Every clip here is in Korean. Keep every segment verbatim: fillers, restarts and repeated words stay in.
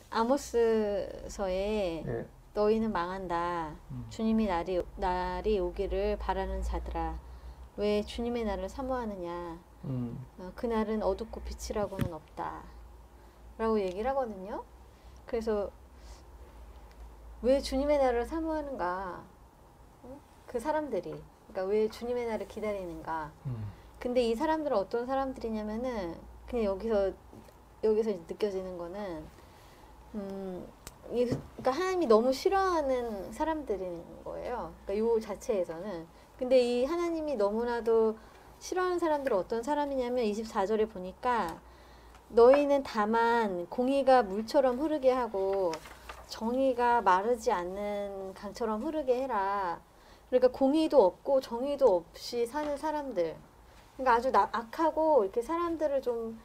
아모스서에 예. 너희는 망한다. 음. 주님이 날이, 날이 오기를 바라는 자들아. 왜 주님의 날을 사모하느냐. 음. 어, 그날은 어둡고 빛이라고는 없다. 라고 얘기를 하거든요. 그래서 왜 주님의 날을 사모하는가. 어? 그 사람들이. 그러니까 왜 주님의 날을 기다리는가. 음. 근데 이 사람들은 어떤 사람들이냐면은 그냥 여기서 여기서 이제 느껴지는 거는 음, 이, 그러니까 하나님이 너무 싫어하는 사람들인 거예요. 그러니까 요 자체에서는. 근데 이 하나님이 너무나도 싫어하는 사람들은 어떤 사람이냐면 이십사 절에 보니까 너희는 다만 공의가 물처럼 흐르게 하고 정의가 마르지 않는 강처럼 흐르게 해라. 그러니까 공의도 없고 정의도 없이 사는 사람들. 그러니까 아주 나, 악하고 이렇게 사람들을 좀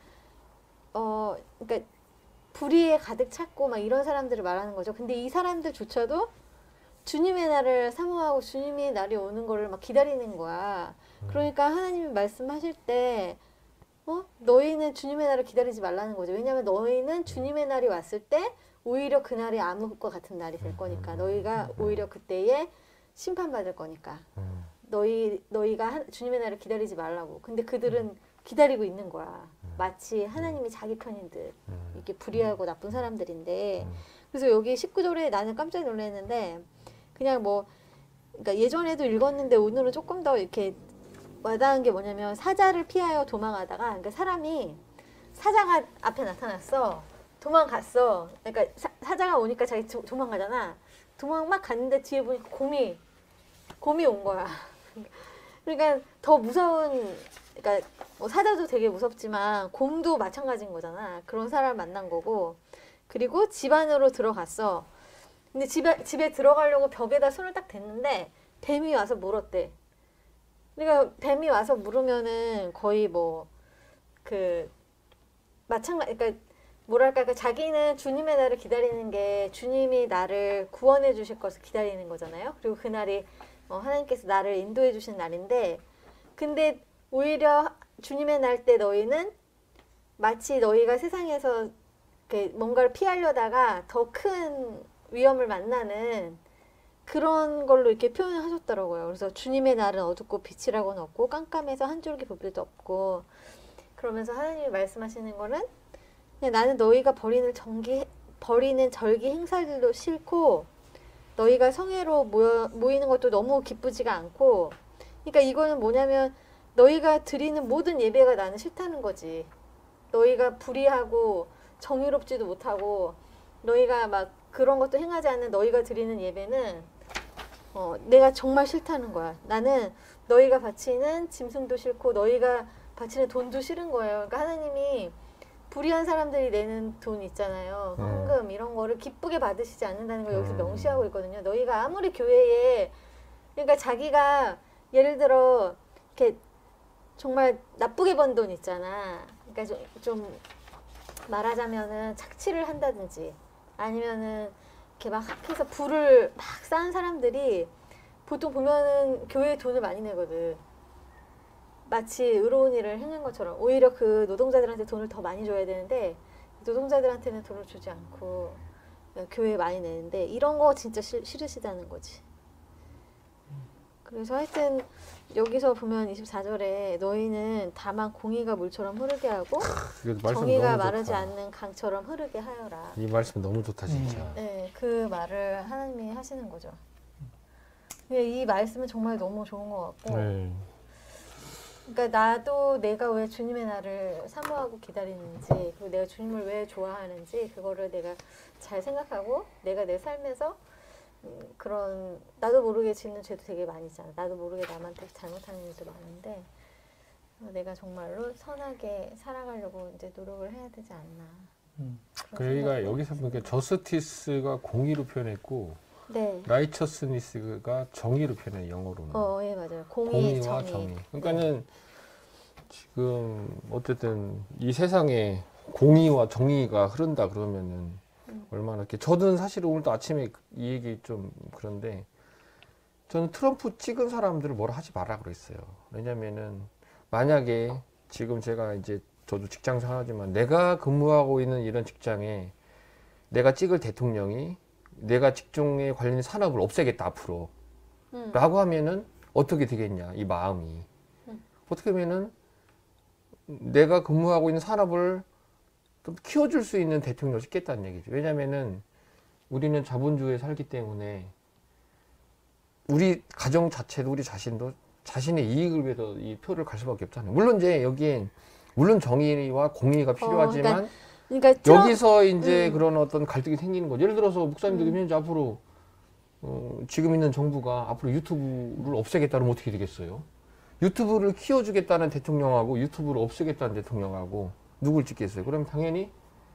어, 그러니까 불의에 가득 찼고 막 이런 사람들을 말하는 거죠. 근데 이 사람들조차도 주님의 날을 사모하고 주님의 날이 오는 거를 막 기다리는 거야. 그러니까 하나님이 말씀하실 때 어? 너희는 주님의 날을 기다리지 말라는 거죠. 왜냐하면 너희는 주님의 날이 왔을 때 오히려 그 날이 암흑과 같은 날이 될 거니까. 너희가 오히려 그때에 심판받을 거니까. 너희, 너희가 한, 주님의 날을 기다리지 말라고. 근데 그들은 기다리고 있는 거야. 마치 하나님이 자기 편인 듯. 이렇게 불의하고 나쁜 사람들인데. 그래서 여기 십구 절에 나는 깜짝 놀랐는데, 그냥 뭐, 그러니까 예전에도 읽었는데 오늘은 조금 더 이렇게 와닿은 게 뭐냐면, 사자를 피하여 도망하다가, 그러니까 사람이 사자가 앞에 나타났어. 도망갔어. 그러니까 사, 사자가 오니까 자기 도, 도망가잖아. 도망 막 갔는데 뒤에 보니까 곰이, 곰이 온 거야. 그러니까 더 무서운, 그러니까 뭐 사자도 되게 무섭지만 곰도 마찬가지인 거잖아. 그런 사람을 만난 거고. 그리고 집 안으로 들어갔어. 근데 집에, 집에 들어가려고 벽에다 손을 딱 댔는데 뱀이 와서 물었대. 그러니까 뱀이 와서 물으면은 거의 뭐 그 마찬가지, 그러니까 뭐랄까, 그 자기는 주님의 날을 기다리는 게 주님이 나를 구원해 주실 것을 기다리는 거잖아요. 그리고 그날이 어, 하나님께서 나를 인도해 주신 날인데, 근데 오히려 주님의 날 때 너희는 마치 너희가 세상에서 이렇게 뭔가를 피하려다가 더 큰 위험을 만나는 그런 걸로 이렇게 표현을 하셨더라고요. 그래서 주님의 날은 어둡고 빛이라고는 없고 깜깜해서 한 줄기 불빛도 없고, 그러면서 하나님이 말씀하시는 거는 그냥 나는 너희가 버리는 정기 버리는 절기 행사들도 싫고 너희가 성회로 모여, 모이는 것도 너무 기쁘지가 않고, 그러니까 이거는 뭐냐면 너희가 드리는 모든 예배가 나는 싫다는 거지. 너희가 불의하고 정의롭지도 못하고 너희가 막 그런 것도 행하지 않는 너희가 드리는 예배는 어, 내가 정말 싫다는 거야. 나는 너희가 바치는 짐승도 싫고 너희가 바치는 돈도 싫은 거예요. 그러니까 하나님이 불의한 사람들이 내는 돈 있잖아요. 헌금 이런 거를 기쁘게 받으시지 않는다는 걸 여기서 명시하고 있거든요. 너희가 아무리 교회에, 그러니까 자기가 예를 들어 이렇게 정말 나쁘게 번 돈 있잖아. 그러니까 좀, 좀 말하자면은 착취를 한다든지 아니면은 이렇게 막 해서 부를 막 쌓은 사람들이 보통 보면은 교회에 돈을 많이 내거든. 마치 의로운 일을 행한 것처럼. 오히려 그 노동자들한테 돈을 더 많이 줘야 되는데 노동자들한테는 돈을 주지 않고 교회에 많이 내는데, 이런 거 진짜 싫, 싫으시다는 거지. 그래서 하여튼 여기서 보면 이십사 절에 너희는 다만 공의가 물처럼 흐르게 하고 정의가 마르지 않는 강처럼 흐르게 하여라. 이 말씀 너무 좋다 진짜. 음. 네, 그 말을 하나님이 하시는 거죠. 이 말씀은 정말 너무 좋은 것 같고, 네. 그러니까 나도 내가 왜 주님의 날을 사모하고 기다리는지, 그리고 내가 주님을 왜 좋아하는지 그거를 내가 잘 생각하고 내가 내 삶에서 음, 그런 나도 모르게 짓는 죄도 되게 많이 있잖아. 나도 모르게 남한테 잘못하는 일도 많은데 내가 정말로 선하게 살아가려고 이제 노력을 해야 되지 않나. 음. 그러니까 여기서 보니까 저스티스가 공의로 표현했고, 네. 라이처스니스가 정의로 표현해, 영어로는. 어, 예, 맞아요. 공의, 공의와 정의. 정의. 그러니까는 네. 지금 어쨌든 이 세상에 공의와 정의가 흐른다 그러면은 음. 얼마나 이렇게, 저는 사실 오늘도 아침에 이 얘기 좀 그런데, 저는 트럼프 찍은 사람들을 뭐라 하지 마라 그랬어요. 왜냐면은 만약에 지금 제가 이제 저도 직장 생활하지만 내가 근무하고 있는 이런 직장에 내가 찍을 대통령이 내가 직종에 관련된 산업을 없애겠다 앞으로 음. 라고 하면은 어떻게 되겠냐 이 마음이 음. 어떻게 하면은 내가 근무하고 있는 산업을 좀 키워줄 수 있는 대통령을 찍겠다는 얘기죠. 왜냐면은 우리는 자본주의에 살기 때문에 우리 가정 자체도 우리 자신도 자신의 이익을 위해서 이 표를 갈 수밖에 없잖아요. 물론 이제 여기엔 물론 정의와 공의가 필요하지만 어, 그러니까, 그러니까 트럼- 여기서 이제 음. 그런 어떤 갈등이 생기는 거죠. 예를 들어서 목사님들이 음. 현재 앞으로 어, 지금 있는 정부가 앞으로 유튜브를 없애겠다면 어떻게 되겠어요? 유튜브를 키워주겠다는 대통령하고 유튜브를 없애겠다는 대통령하고 누굴 찍겠어요? 그럼 당연히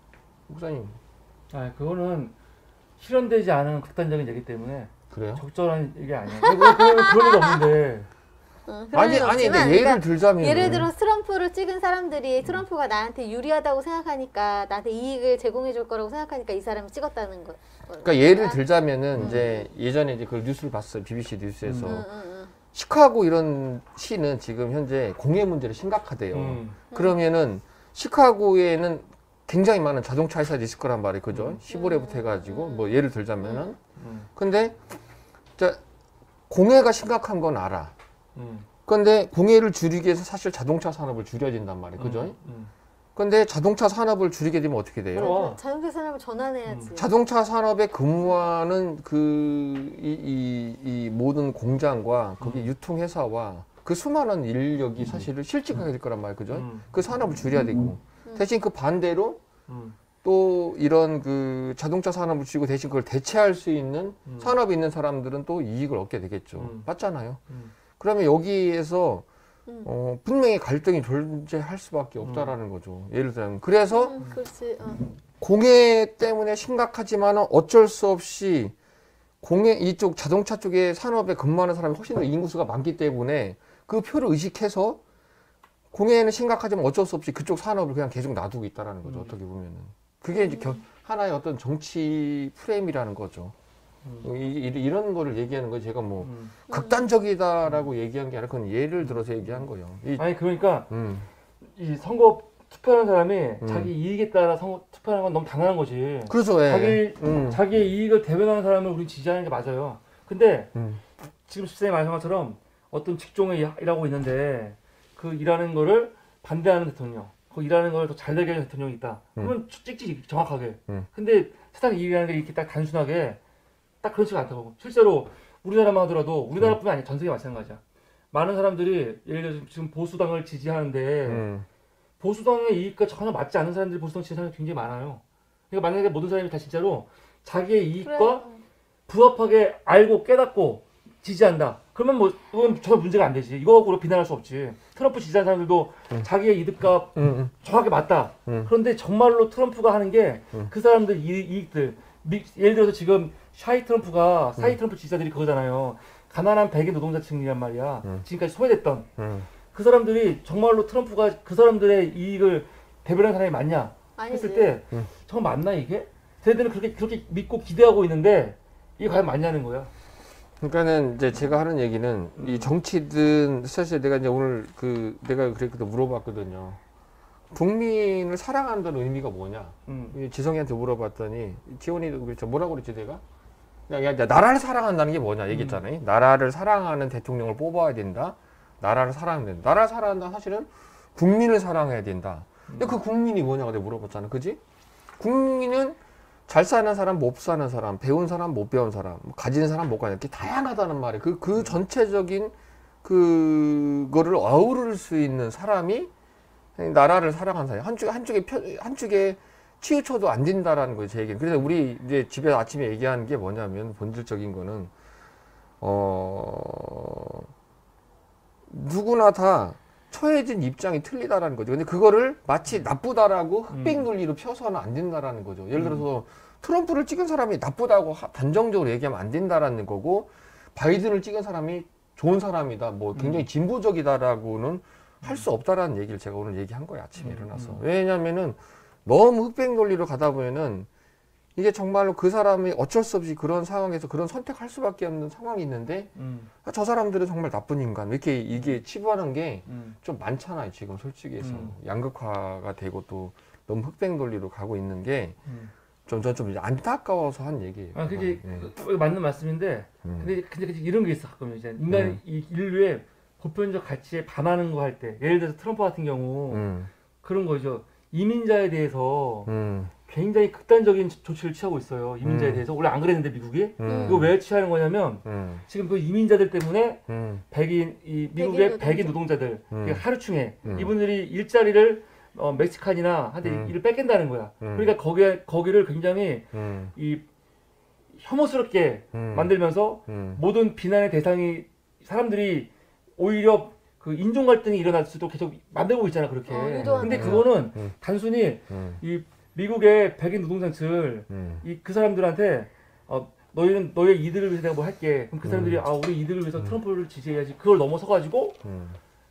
목사님 아, 그거는 실현되지 않은 극단적인 얘기 때문에 그래요? 적절한 얘기 아니에요. 그런 그런 그런 일 없는데. 어, 그런 아니 일은 아니 근데 없지만, 예를 그러니까 들자면 예를 들어 트럼프를 찍은 사람들이 트럼프가 나한테 유리하다고 생각하니까 나한테 이익을 제공해 줄 거라고 생각하니까 이 사람을 찍었다는 거. 그러니까 예를 들자면은 음. 이제 예전에 이제 그 뉴스를 봤어요. 비비씨 뉴스에서 응, 응, 응. 시카고 이런 시는 지금 현재 공해 문제로 심각하대요. 음. 그러면은 시카고에는 굉장히 많은 자동차 회사들이 있을 거란 말이에요. 그죠? 음. 시보레부터 해가지고 뭐 예를 들자면은 음. 근데 자 공해가 심각한 건 알아. 음. 근데 공해를 줄이기 위해서 사실 자동차 산업을 줄여야 된단 말이에요. 그죠? 음. 음. 근데 자동차 산업을 줄이게 되면 어떻게 돼요? 그럼. 자동차 산업을 전환해야지. 음. 자동차 산업에 근무하는 그, 이, 이, 이 모든 공장과 거기 음. 유통회사와 그 수많은 인력이 사실은 실직하게 될 거란 말이에요. 그죠? 음. 그 산업을 줄여야 되고. 음. 대신 그 반대로 음. 또 이런 그 자동차 산업을 줄이고 대신 그걸 대체할 수 있는 음. 산업이 있는 사람들은 또 이익을 얻게 되겠죠. 음. 맞잖아요. 음. 그러면 여기에서 음. 어, 분명히 갈등이 존재할 수밖에 없다라는 거죠. 예를 들면 그래서 음, 그렇지. 어. 공해 때문에 심각하지만 어쩔 수 없이 공해 이쪽 자동차 쪽에 산업에 근무하는 사람이 훨씬 더 인구수가 많기 때문에 그 표를 의식해서 공해는 심각하지만 어쩔 수 없이 그쪽 산업을 그냥 계속 놔두고 있다라는 거죠. 음. 어떻게 보면은 그게 이제 겨, 하나의 어떤 정치 프레임이라는 거죠. 음. 이, 이, 이런 거를 얘기하는 거 제가 뭐 음. 극단적이다라고 얘기한 게 아니라 그건 예를 들어서 얘기한 거예요. 이, 아니 그러니까 음, 이 선거 투표하는 사람이 음. 자기 이익에 따라 선거 투표하는 건 너무 당연한 거지. 그렇죠. 예. 자기 음, 자기의 이익을 대변하는 사람을 우리 지지하는 게 맞아요. 근데 음, 지금 집사님 말씀한 것처럼 어떤 직종에 일- 일하고 있는데 그 일하는 거를 반대하는 대통령, 그 일하는 걸 더 잘 되게 하는 대통령이 있다. 그러면 찍지 정확하게. 음. 근데 세상 일이라는 게 이렇게 딱 단순하게 딱 그렇지가 않다고. 실제로 우리나라만 하더라도 우리나라뿐만 아니라 전 세계 마찬가지야. 많은 사람들이 예를 들어 지금 보수당을 지지하는데 음, 보수당의 이익과 전혀 맞지 않는 사람들이 보수당 지지하는 사람이 굉장히 많아요. 그러니까 만약에 모든 사람이 다 진짜로 자기의 이익과 그래. 부합하게 알고 깨닫고 지지한다. 그러면 뭐 이건 전혀 문제가 안 되지. 이거 갖고 비난할 수 없지. 트럼프 지지하는 사람들도 음. 자기의 이득과 음, 음, 정확하게 맞다. 음. 그런데 정말로 트럼프가 하는 게 그 음. 사람들 이, 이익들. 미- 예를 들어서 지금 샤이 트럼프가 사이 음. 트럼프 지지자들이 그거잖아요. 가난한 백인 노동자층이란 말이야. 음. 지금까지 소외됐던 음. 그 사람들이 정말로 트럼프가 그 사람들의 이익을 대변하는 사람이 맞냐 아니지. 했을 때 음. 정말 맞나 이게? 쟤들은 그렇게 그렇게 믿고 기대하고 있는데 이게 과연 맞냐는 거야. 그러니까는 이제 제가 하는 얘기는 이 정치든 사실 내가 이제 오늘 그 내가 그랬거든 물어봤거든요. 국민을 사랑한다는 의미가 뭐냐? 음. 이 지성이한테 물어봤더니 지원이도 그랬죠. 뭐라고 그랬지 내가? 야, 야, 야, 나라를 사랑한다는 게 뭐냐 얘기했잖아요. 나라를 사랑하는 대통령을 뽑아야 된다. 나라를 사랑해야 된다. 나라를 사랑한다 사실은 국민을 사랑해야 된다. 근데 그 국민이 뭐냐고 내가 물어봤잖아. 그지? 국민은 잘 사는 사람, 못 사는 사람, 배운 사람, 못 배운 사람, 가진 사람, 못 가진, 이렇게 다양하다는 말이에요. 그, 그 전체적인 그거를 어우를 수 있는 사람이 나라를 사랑하는 사람. 한쪽, 한쪽에, 편, 한쪽에 치우쳐도 안 된다라는 거예요, 제 얘기는. 그래서 우리 이제 집에 아침에 얘기하는 게 뭐냐면, 본질적인 거는, 어, 누구나 다 처해진 입장이 틀리다라는 거죠. 근데 그거를 마치 나쁘다라고 흑백 논리로 펴서는 안 된다라는 거죠. 예를 들어서 트럼프를 찍은 사람이 나쁘다고 하- 단정적으로 얘기하면 안 된다라는 거고, 바이든을 찍은 사람이 좋은 사람이다, 뭐 굉장히 진보적이다라고는 할 수 없다라는 얘기를 제가 오늘 얘기한 거예요. 아침에 음, 일어나서. 음. 왜냐면은 너무 흑백 논리로 가다 보면은 이게 정말로 그 사람이 어쩔 수 없이 그런 상황에서 그런 선택할 수밖에 없는 상황이 있는데, 음. 아, 저 사람들은 정말 나쁜 인간. 이렇게 이게 치부하는 게 좀 음. 많잖아요. 지금 솔직히 해서. 음. 양극화가 되고 또 너무 흑백 논리로 가고 있는 게 음. 좀 전 좀 안타까워서 한 얘기예요. 아 그게 예. 그- 맞는 말씀인데 음. 근데 근데 이런 게 있어 가끔 이제 인간 음. 이 인류의 보편적 가치에 반하는 거 할 때 예를 들어서 트럼프 같은 경우 음. 그런 거죠. 이민자에 대해서 음. 굉장히 극단적인 조치를 취하고 있어요. 이민자에 음. 대해서 원래 안 그랬는데 미국이 음. 이거 왜 취하는 거냐면 음. 지금 그 이민자들 때문에 음. 백인 이 미국의 백인 백인, 노동자. 노동자들 음. 그 하루충에 음. 이분들이 일자리를 어, 멕시칸이나 한테 음. 일을 뺏긴다는 거야. 음. 그러니까 거기에 거기를 굉장히 음. 이 혐오스럽게 음. 만들면서 음. 모든 비난의 대상이 사람들이 오히려 그 인종 갈등이 일어날 수도 계속 만들고 있잖아 그렇게. 어, 유도하는 근데 거죠. 그거는 음. 단순히 음. 이 미국의 백인 노동자들 음. 이 그 사람들한테 어 너희는 너의 이득을 위해서 내가 뭐 할게. 그럼 그 사람들이 음. 아 우리 이득을 위해서 음. 트럼프를 지지해야지. 그걸 넘어서 가지고 음.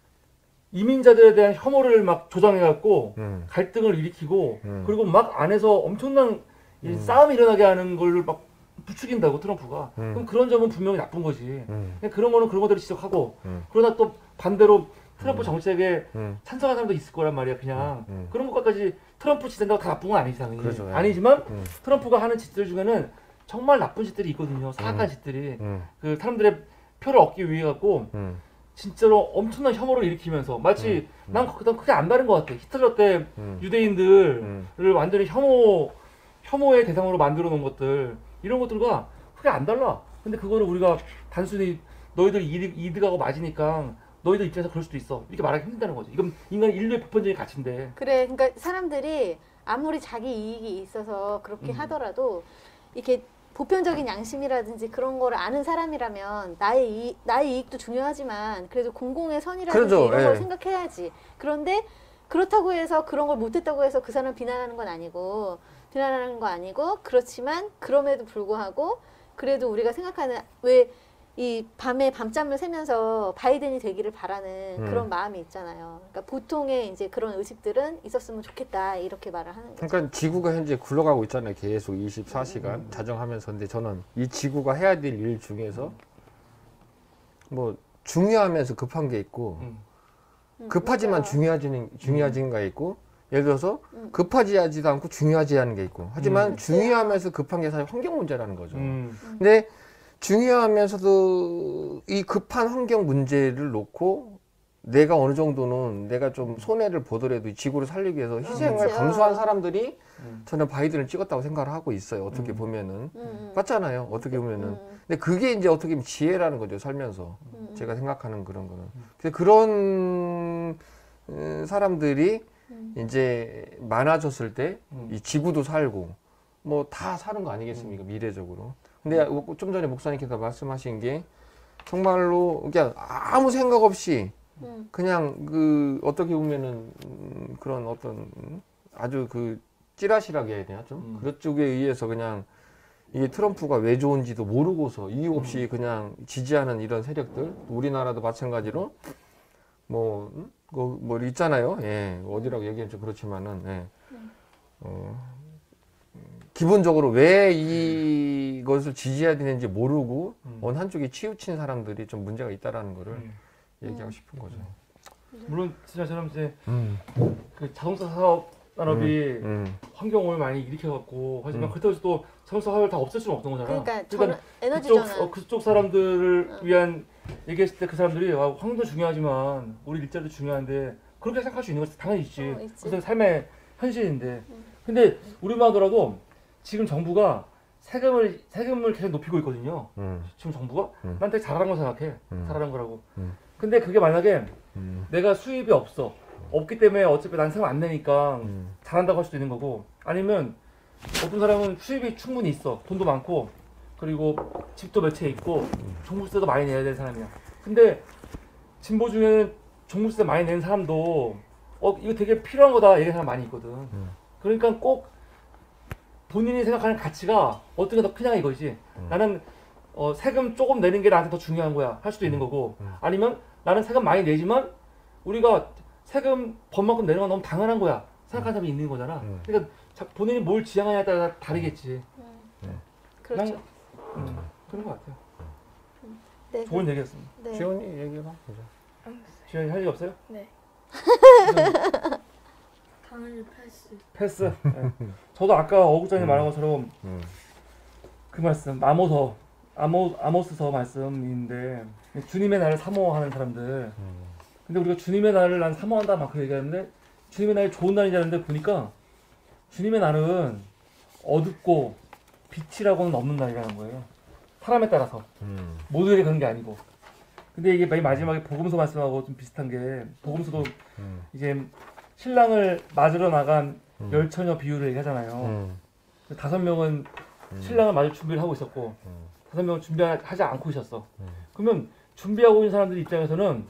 이민자들에 대한 혐오를 막 조장해 갖고 음. 갈등을 일으키고 음. 그리고 막 안에서 엄청난 이 음. 싸움이 일어나게 하는 걸 막 부추긴다고 트럼프가. 음. 그럼 그런 점은 분명히 나쁜 거지. 음. 그냥 그런 거는 그런 것대로 지적하고 음. 그러나 또 반대로 트럼프 음. 정책에 음. 찬성하는 사람도 있을 거란 말이야. 그냥 음. 음. 그런 것까지 트럼프 짓는다고 다 나쁜 건 아니지 당연히. 그렇죠, 예. 아니지만 음. 트럼프가 하는 짓들 중에는 정말 나쁜 짓들이 있거든요. 사악한 음. 짓들이. 음. 그 사람들의 표를 얻기 위해 갖고 음. 진짜로 엄청난 혐오를 일으키면서 마치 음. 난 그- 난 크게 안 다른 것 같아. 히틀러 때 음. 유대인들을 음. 완전히 혐오 혐오의 대상으로 만들어 놓은 것들 이런 것들과 크게 안 달라. 근데 그거를 우리가 단순히 너희들 이득, 이득하고 맞으니까 너희들 입장에서 그럴 수도 있어. 이렇게 말하기 힘들다는 거지. 이건 인간 인류의 보편적인 가치인데. 그래, 그러니까 사람들이 아무리 자기 이익이 있어서 그렇게 음. 하더라도 이렇게 보편적인 양심이라든지 그런 거를 아는 사람이라면 나의 이 나의 이익도 중요하지만 그래도 공공의 선이라든지 그렇죠, 이런 예. 걸 생각해야지. 그런데 그렇다고 해서 그런 걸 못했다고 해서 그 사람 비난하는 건 아니고 비난하는 거 아니고 그렇지만 그럼에도 불구하고 그래도 우리가 생각하는 왜 이 밤에 밤잠을 새면서 바이든이 되기를 바라는 음. 그런 마음이 있잖아요. 그러니까 보통의 이제 그런 의식들은 있었으면 좋겠다 이렇게 말을 하는 거죠. 그러니까 지구가 현재 굴러가고 있잖아요. 계속 이십사 시간 음. 자정하면서. 근데 저는 이 지구가 해야 될 일 중에서 뭐 중요하면서 급한 게 있고 음. 음, 급하지만 맞아요. 중요하지는 중요하진 게 있고 예를 들어서 음. 급하지 하지도 않고 중요하지 않은 게 있고 하지만 음. 중요하면서 급한 게 사실 환경 문제라는 거죠. 음. 근데 중요하면서도 이 급한 환경 문제를 놓고 내가 어느 정도는 내가 좀 손해를 보더라도 이 지구를 살리기 위해서 희생을 그렇죠. 감수한 사람들이 음. 저는 바이든을 찍었다고 생각을 하고 있어요. 어떻게 음. 보면은. 음, 음. 맞잖아요. 어떻게 보면은. 음, 근데 그게 이제 어떻게 보면 지혜라는 거죠. 살면서. 음, 음. 제가 생각하는 그런 거는. 근데 그런 음, 사람들이 음. 이제 많아졌을 때 이 음. 지구도 살고 뭐 다 사는 거 아니겠습니까? 미래적으로. 근데 좀 전에 목사님께서 말씀하신 게 정말로 그냥 아무 생각 없이 음. 그냥 그 어떻게 보면은 음, 그런 어떤 아주 그 찌라시라게 해야 되나 좀 음. 그런 쪽에 의해서 그냥 이게 트럼프가 왜 좋은지도 모르고서 이유 없이 음. 그냥 지지하는 이런 세력들 우리나라도 마찬가지로 뭐, 음? 그, 뭐 있잖아요. 예, 어디라고 얘기하면 좀 그렇지만은 예. 음. 어, 기본적으로 왜 이것을 지지해야 되는지 모르고 음. 어느 한쪽에 치우친 사람들이 좀 문제가 있다라는 거를 음. 얘기하고 음. 싶은 거죠. 물론 진짜처럼 이제 음, 그 자동차 사업 산업이 음, 환경을 많이 일으켜갖고 하지만 음. 그렇다고 해서 또 자동차 사업을 다 없앨 수는 없는 거잖아. 그러니까 저는 에너지 그쪽, 전환. 어, 그쪽 사람들을 음. 위한 얘기했을 때 그 사람들이 아, 환경도 중요하지만 우리 일자리도 중요한데 그렇게 생각할 수 있는 것이 당연히 있지. 어, 있지. 그것은 삶의 현실인데. 음. 근데 우리만 하더라도 지금 정부가 세금을 세금을 계속 높이고 있거든요. 음, 지금 정부가 음. 난 되게 잘하는 거 생각해. 음. 잘하는 거라고. 음. 근데 그게 만약에 음, 내가 수입이 없어. 없기 때문에 어차피 난 세금 안 내니까 음, 잘한다고 할 수도 있는 거고 아니면 어떤 사람은 수입이 충분히 있어 돈도 많고 그리고 집도 몇 채 있고 종부세도 많이 내야 되는 사람이야. 근데 진보 중에는 종부세 많이 내는 사람도 어 이거 되게 필요한 거다 얘기하는 사람 많이 있거든. 음. 그러니까 꼭 본인이 생각하는 가치가 어떤 게 더 크냐 이거지. 음. 나는 어, 세금 조금 내는 게 나한테 더 중요한 거야 할 수도 있는 거고 음. 아니면 나는 세금 많이 내지만 우리가 세금 번만큼 내는 건 너무 당연한 거야 생각하는 사람이 있는 거잖아. 음. 그러니까 자- 본인이 뭘 지향하냐에 따라 다르겠지. 음. 그렇죠. 난, 음, 그런 것 같아요. 네. 좋은 얘기였습니다. 네. 지원이 얘기해봐. 그죠? 지현이 할 얘기 없어요? 네. 당연히 패스. 패스. 예. 저도 아까 어국장님 말한 것처럼 음. 그 말씀 아모서 아모 아모스서 말씀인데 주님의 날을 사모하는 사람들. 음. 근데 우리가 주님의 날을 난 사모한다 막 그렇게 얘기하는데 주님의 날이 좋은 날이라는데 보니까 주님의 날은 어둡고 빛이라고는 없는 날이라는 거예요. 사람에 따라서 음. 모두에게 그런 게 아니고. 근데 이게 맨 마지막에 복음서 말씀하고 좀 비슷한 게 복음서도 음. 이제 신랑을 맞으러 나간 음. 열 처녀 비유를 얘기하잖아요. 음. 다섯 명은 음. 신랑을 맞을 준비를 하고 있었고 음. 다섯 명은 준비하지 않고 있었어. 음. 그러면 준비하고 있는 사람들 입장에서는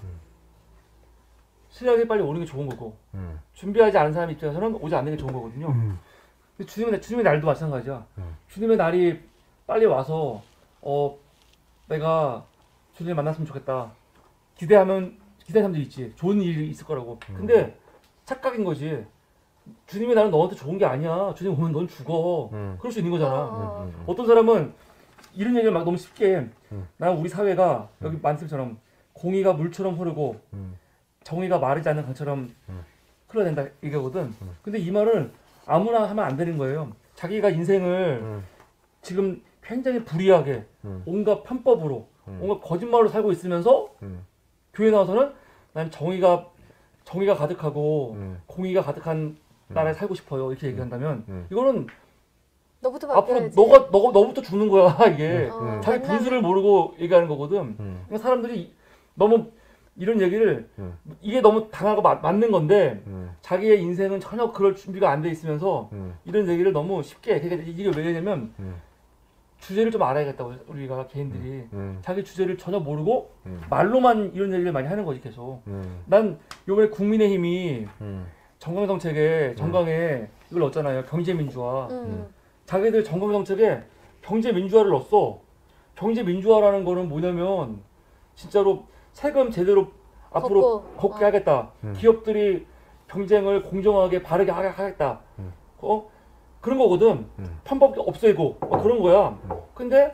신랑이 빨리 오는 게 좋은 거고 음. 준비하지 않은 사람 입장에서는 오지 않는 게 좋은 거거든요. 음. 근데 주님의, 주님의 날도 마찬가지야. 음. 주님의 날이 빨리 와서 어 내가 주님을 만났으면 좋겠다. 기대하면 기대하는 사람도 있지. 좋은 일이 있을 거라고. 음. 근데 착각인 거지. 주님의 날은 너한테 좋은 게 아니야. 주님 오면 넌 죽어. 음. 그럴 수 있는 거잖아. 어. 음. 음. 어떤 사람은 이런 얘기를 막 너무 쉽게 음. 난 우리 사회가 여기 말씀처럼 공의가 물처럼 흐르고 음. 정의가 마르지 않는 강처럼 음. 흘러야 된다 이거거든. 음. 근데 이 말을 아무나 하면 안 되는 거예요. 자기가 인생을 음. 지금 굉장히 불이하게 음. 온갖 편법으로 음. 온갖 거짓말로 살고 있으면서 음. 교회 나와서는 난 정의가 정의가 가득하고 음. 공의가 가득한 나라에 살고 싶어요 이렇게 얘기한다면 음. 이거는 너부터 앞으로 바뀌어야지. 너가 너가 너부터 죽는 거야 이게. 어, 음. 자기 맨날- 분수를 모르고 얘기하는 거거든. 음. 그러니까 사람들이 너무 이런 얘기를 음. 이게 너무 당하고 마, 맞는 건데 음. 자기의 인생은 전혀 그럴 준비가 안 돼 있으면서 음. 이런 얘기를 너무 쉽게 그러니까 이게 왜냐면 음. 주제를 좀 알아야겠다고 우리가 개인들이 음. 자기 주제를 전혀 모르고 음. 말로만 이런 얘기를 많이 하는 거지 계속. 음. 난 요번에 국민의힘이 음. 정강정책에 정강에 이걸 넣었잖아요. 경제민주화. 음. 자기들 정강정책에 경제민주화를 넣었어. 경제민주화라는 거는 뭐냐면 진짜로 세금 제대로 앞으로 걷고, 걷게 어. 하겠다. 음. 기업들이 경쟁을 공정하게 바르게 하- 하겠다. 음. 어? 그런 거거든. 음. 편법 없애고 어, 그런 거야. 음. 근데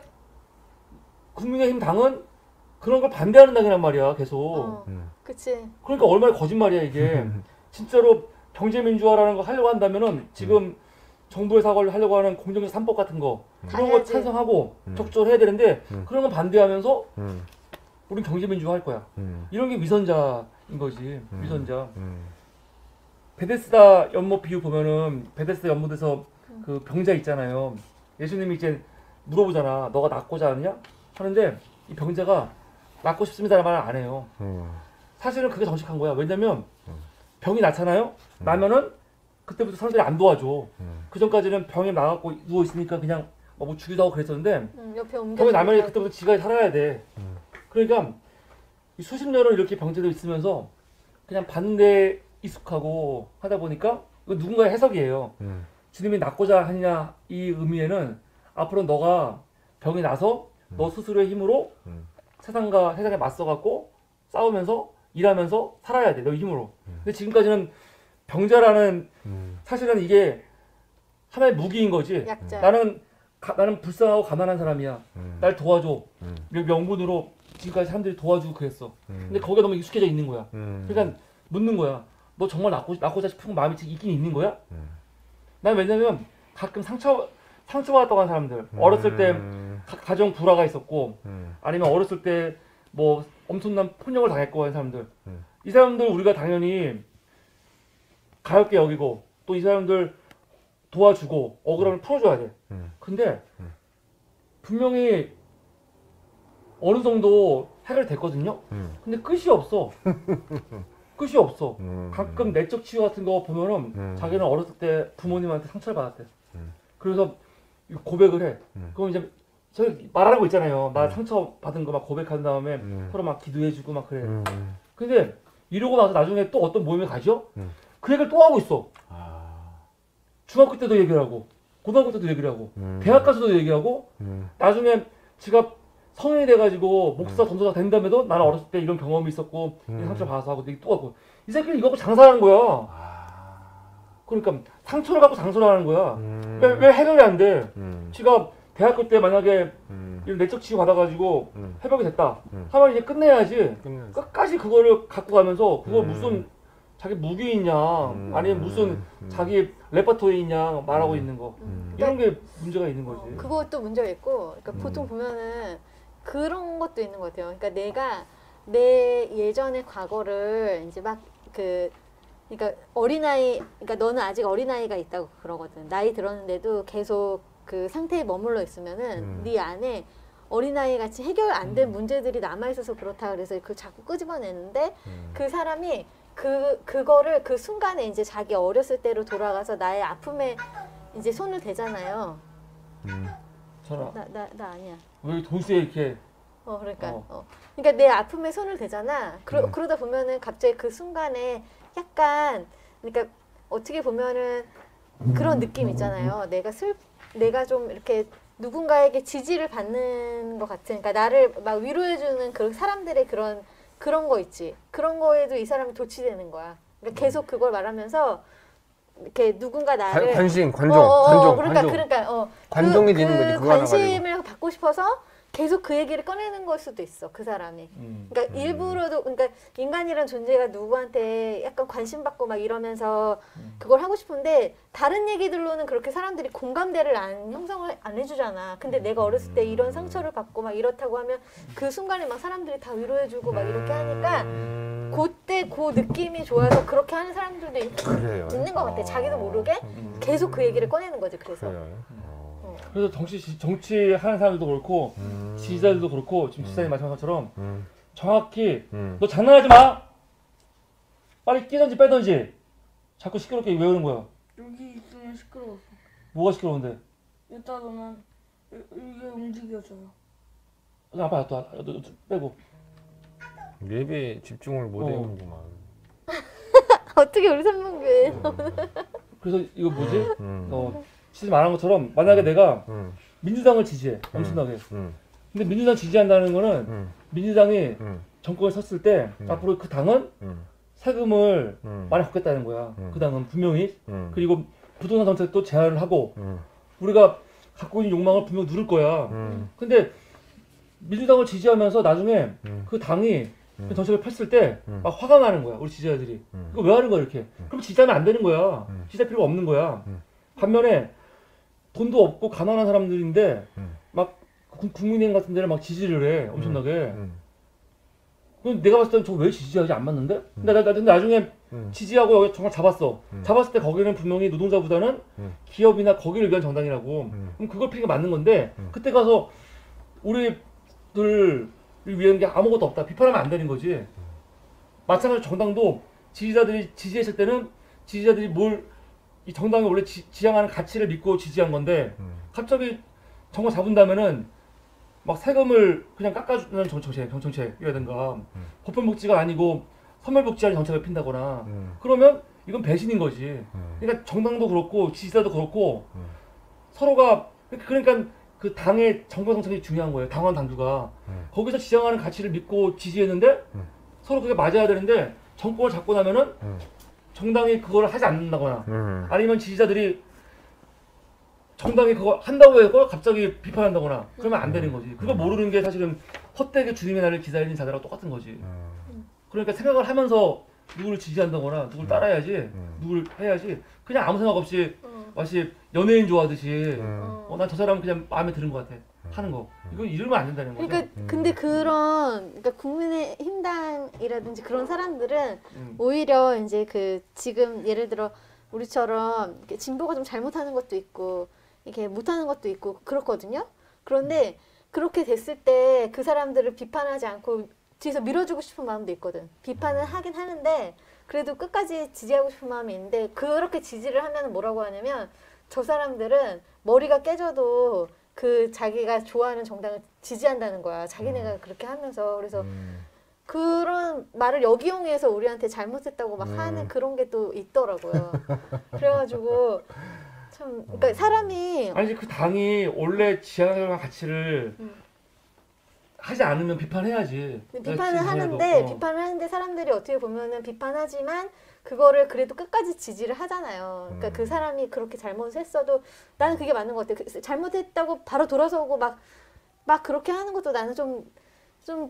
국민의힘 당은 그런 걸 반대하는 당이란 말이야. 계속. 어. 음. 그치. 그러니까 얼마나 거짓말이야 이게. 진짜로 경제민주화라는 거 하려고 한다면은 지금 정부의 사과를 하려고 하는 공정성 삼 법 같은 거 다 그런 거 해야지. 찬성하고 음. 적극적으로 해야 되는데 음. 그런 거 반대하면서 음. 우린 경제민주화 할 거야. 음. 이런 게 위선자인 거지. 음. 위선자. 음. 베데스다 연못 비유 보면은 베데스다 연못에서 음. 그 병자 있잖아요. 예수님이 이제 물어보잖아. 너가 낫고자 하느냐? 하는데 이 병자가 낫고 싶습니다라는 말을 안 해요. 음. 사실은 그게 정직한 거야. 왜냐면 음. 병이 나잖아요. 나면은 그때부터 사람들이 안 도와줘. 음. 그 전까지는 병에 나갖고 누워 있으니까 그냥 뭐 죽이도 하고 그랬었는데 음, 옆에 옮겨. 병이 나면 그때부터 지가 살아야 돼. 음. 그러니까 이 수십 년을 이렇게 병자들 있으면서 그냥 반대 익숙하고 하다 보니까 이거 누군가의 해석이에요. 음. 주님이 낫고자 하느냐 이 의미에는 앞으로 너가 병이 나서 너 스스로의 힘으로 음. 세상과 세상에 맞서갖고 싸우면서 일하면서 살아야 돼. 너 힘으로. 근데 지금까지는 병자라는 음. 사실은 이게 하나의 무기인 거지. 약자. 나는 가, 나는 불쌍하고 가난한 사람이야. 음. 날 도와줘. 음. 이 명분으로 지금까지 사람들이 도와주고 그랬어. 음. 근데 거기에 너무 익숙해져 있는 거야. 음. 그러니까 묻는 거야. 너 정말 낫고, 낫고자 싶은 마음이 있긴 있는 거야? 음. 난 왜냐면 가끔 상처 상처받았다고 하는 사람들. 어렸을 때 음. 가, 가정 불화가 있었고 음. 아니면 어렸을 때 뭐 엄청난 폭력을 당했고 하는 사람들. 음. 이 사람들 우리가 당연히 가볍게 여기고 또 이 사람들 도와주고 억울함을 풀어줘야 돼. 음. 근데 음. 분명히 어느 정도 해결됐거든요. 음. 근데 끝이 없어. 끝이 없어. 음. 가끔 내적 치유 같은 거 보면은 음. 자기는 어렸을 때 부모님한테 상처를 받았대. 음. 그래서 고백을 해. 음. 그럼 이제 저 말하는 거 있잖아요. 나 음. 상처 받은 거 막 고백한 다음에 음. 서로 막 기도해주고 막 그래. 음. 근데 이러고 나서 나중에 또 어떤 모임에 가죠? 음. 그 얘기를 또 하고 있어. 아. 중학교 때도 얘기를 하고 고등학교 때도 얘기를 하고 음. 대학 가서도 얘기하고 음. 나중에 지가 성인이 돼가지고 목사 음. 전도사 된 다음에도 나는 어렸을 때 이런 경험이 있었고 음. 이 상처 받아서 하고 얘기 또 하고 이 새끼는 이거 갖고 장사하는 거야. 아. 그러니까 상처를 갖고 장사를 하는 거야. 음. 왜, 왜 해결이 안 돼? 음. 지가 대학교 때 만약에 음. 이런 내적 치유 받아가지고 음. 회복이 됐다 음. 하면 이제 끝내야지. 끝났어. 끝까지 그거를 갖고 가면서 그걸 음. 무슨 자기 무기 있냐, 음. 아니면 무슨 음. 자기 레퍼토리 있냐 말하고 음. 있는 거. 음. 이런 게 문제가 있는 거지. 어, 그것도 문제가 있고, 그러니까 음. 보통 보면은 그런 것도 있는 것 같아요. 그러니까 내가 내 예전의 과거를 이제 막 그, 그러니까 어린아이, 그러니까 너는 아직 어린아이가 있다고 그러거든. 나이 들었는데도 계속 그 상태에 머물러 있으면은 음. 네 안에 어린아이 같이 해결 안 된 음. 문제들이 남아있어서 그렇다. 그래서 그 자꾸 끄집어내는데 음. 그 사람이 그, 그거를 그 순간에 이제 자기 어렸을 때로 돌아가서 나의 아픔에 이제 손을 대잖아요. 음. 전화. 나, 나, 나 아니야. 왜 동시에 이렇게 어, 그러니까. 어. 어. 그러니까 내 아픔에 손을 대잖아. 그러, 음. 그러다 보면은 갑자기 그 순간에 약간, 그러니까 어떻게 보면은 그런 느낌 있잖아요. 내가 슬, 내가 좀 이렇게 누군가에게 지지를 받는 것 같은, 그러니까 나를 막 위로해주는 그 사람들의 그런, 그런 거 있지. 그런 거에도 이 사람이 도취되는 거야. 그러니까 계속 그걸 말하면서 이렇게 누군가 나를. 관- 관심, 관종, 어, 어, 어, 관종, 그러니까, 관종. 그러니까, 어. 관종이 그, 되는 그 거지, 그거 하나 가지고. 관심을 받고 싶어서 계속 그 얘기를 꺼내는 걸 수도 있어, 그 사람이. 음. 그러니까 음. 일부러도, 그러니까 인간이란 존재가 누구한테 약간 관심 받고 막 이러면서 음. 그걸 하고 싶은데 다른 얘기들로는 그렇게 사람들이 공감대를 안 형성을 안 해주잖아. 근데 내가 어렸을 때 이런 상처를 받고 막 이렇다고 하면 그 순간에 막 사람들이 다 위로해주고 막 이렇게 하니까 음. 그때 그 느낌이 좋아서 그렇게 하는 사람들도 있- 그래요. 있는 것 같아. 자기도 모르게 음. 계속 그 얘기를 꺼내는 거지. 그래서. 그래요. 어. 그래서 정치 정치하는 사람들도 그렇고 음. 지지자들도 그렇고 지금 음. 지사님 말씀한 것처럼 음. 정확히 음. 너 장난하지 마. 빨리 끼든지 빼든지 자꾸 시끄럽게 외우는 거야. 여기 있으면 시끄러워서. 뭐가 시끄러운데? 여기다 놓으면 이- 이게 움직여져요. 아빠 또 너, 너, 빼고. 예배에 집중을 못 어. 해오는구만. 어떻게 우리 삼문교회 그래서 이거 뭐지? 음. 어, 지금 말한 것처럼 만약에 내가 음. 민주당을 지지해 엄청나게. 음. 근데 민주당 지지한다는 거는 음. 민주당이 음. 정권에 섰을 때 음. 앞으로 그 당은 음. 세금을 음. 많이 걷겠다는 거야. 음. 그 당은 분명히. 음. 그리고 부동산 정책도 제한을 하고 음. 우리가 갖고 있는 욕망을 분명 누를 거야. 음. 근데 민주당을 지지하면서 나중에 음. 그 당이 음. 그 정책을 폈을 때 음. 막 화가 나는 거야. 우리 지지자들이. 음. 이거 왜 하는 거야 이렇게. 그럼 지지하면 안 되는 거야. 음. 지지할 필요가 없는 거야. 음. 반면에 돈도 없고 가난한 사람들인데 음. 막 국- 국민의힘 같은 데를 막 지지를 해. 엄청나게. 음. 그럼 내가 봤을 때는 저 왜 지지하지 안 맞는데? 근데 나, 나 근데 나중에 음. 지지하고 여기 정말 잡았어. 음. 잡았을 때 거기는 분명히 노동자보다는 음. 기업이나 거기를 위한 정당이라고. 음. 그럼 그걸 피는 게 맞는 건데 음. 그때 가서 우리들을 위한 게 아무것도 없다. 비판하면 안 되는 거지. 마찬가지로 정당도 지지자들이 지지했을 때는 지지자들이 뭘 이 정당이 원래 지, 지향하는 가치를 믿고 지지한 건데 음. 갑자기 정권 잡은다면은 막 세금을 그냥 깎아주는 정- 정책, 정- 정책이라든가 음. 보편복지가 아니고 선별복지하는 정책을 핀다거나 음. 그러면 이건 배신인 거지. 음. 그러니까 정당도 그렇고 지지자도 그렇고 음. 서로가 그러니까 그 당의 정권 정책이 중요한 거예요. 당원 당규가 음. 거기서 지향하는 가치를 믿고 지지했는데 음. 서로 그게 맞아야 되는데 정권을 잡고 나면은 음. 정당이 그걸 하지 않는다거나 음. 아니면 지지자들이 정당이 그거 한다고 해서 갑자기 비판한다거나 그러면 안 되는 거지. 그거 모르는 게 사실은 헛되게 주님의 날을 기다리는 자들하고 똑같은 거지. 음. 그러니까 생각을 하면서 누구를 지지한다거나 누구를 따라야지 음. 누구를 해야지 그냥 아무 생각 없이 어, 마치 연예인 좋아하듯이 음. 어. 어, 난 저 사람은 그냥 마음에 드는 것 같아 하는 거 이거 이러면 안 된다는 거죠. 그러니까 음. 근데 그런 그러니까 국민의힘당이라든지 그런 사람들은 음. 오히려 이제 그 지금 예를 들어 우리처럼 이렇게 진보가 좀 잘못하는 것도 있고 이렇게 못하는 것도 있고 그렇거든요. 그런데 그렇게 됐을 때 그 사람들을 비판하지 않고 뒤에서 밀어주고 싶은 마음도 있거든. 비판은 하긴 하는데 그래도 끝까지 지지하고 싶은 마음이 있는데 그렇게 지지를 하면 뭐라고 하냐면 저 사람들은 머리가 깨져도 그 자기가 좋아하는 정당을 지지한다는 거야. 자기네가 그렇게 하면서. 그래서 음. 그런 말을 역이용해서 우리한테 잘못했다고 막 음. 하는 그런 게 또 있더라고요. 그래가지고 참 그러니까 사람이 아니지 그 당이 원래 지향하는 가치를 음. 하지 않으면 비판해야지. 비판을 지지해도. 하는데 어. 비판을 하는데 사람들이 어떻게 보면은 비판하지만 그거를 그래도 끝까지 지지를 하잖아요. 그러니까 음. 그 사람이 그렇게 잘못했어도 나는 그게 맞는 것 같아. 그 잘못했다고 바로 돌아서고 막 막 그렇게 하는 것도 나는 좀 좀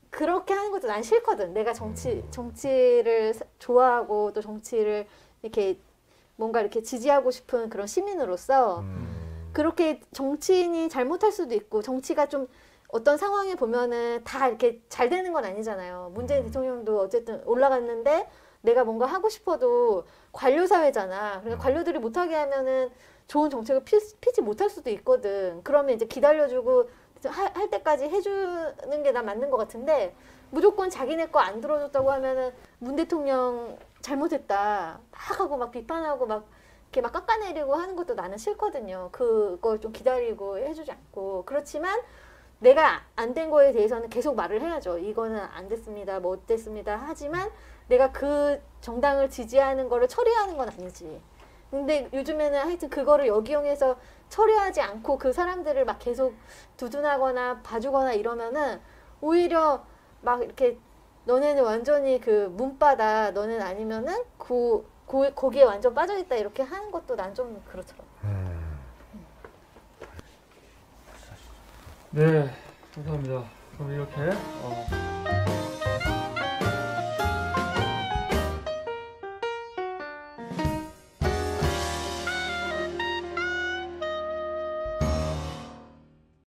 그렇게 하는 것도 난 싫거든. 내가 정치 정치를 사- 좋아하고 또 정치를 이렇게 뭔가 이렇게 지지하고 싶은 그런 시민으로서 음. 그렇게 정치인이 잘못할 수도 있고 정치가 좀 어떤 상황에 보면은 다 이렇게 잘 되는 건 아니잖아요. 문재인 대통령도 어쨌든 올라갔는데 내가 뭔가 하고 싶어도 관료 사회잖아. 그러니까 관료들이 못하게 하면은 좋은 정책을 피, 피지 못할 수도 있거든. 그러면 이제 기다려주고 할, 할 때까지 해주는 게 난 맞는 것 같은데 무조건 자기네 거 안 들어줬다고 하면은 문 대통령 잘못했다 막 하고 막 비판하고 막 이렇게 막 깎아내리고 하는 것도 나는 싫거든요. 그걸 좀 기다리고 해주지 않고. 그렇지만 내가 안 된 거에 대해서는 계속 말을 해야죠. 이거는 안 됐습니다. 뭐 어땠습니다. 하지만 내가 그 정당을 지지하는 거를 처리하는 건 아니지. 근데 요즘에는 하여튼 그거를 역이용해서 처리하지 않고 그 사람들을 막 계속 두둔하거나 봐주거나 이러면은 오히려 막 이렇게 너네는 완전히 그 문바다 너는 아니면은 그, 그 거기에 완전 빠져있다 이렇게 하는 것도 난 좀 그렇더라고. 음. 네, 감사합니다. 그럼 이렇게 어,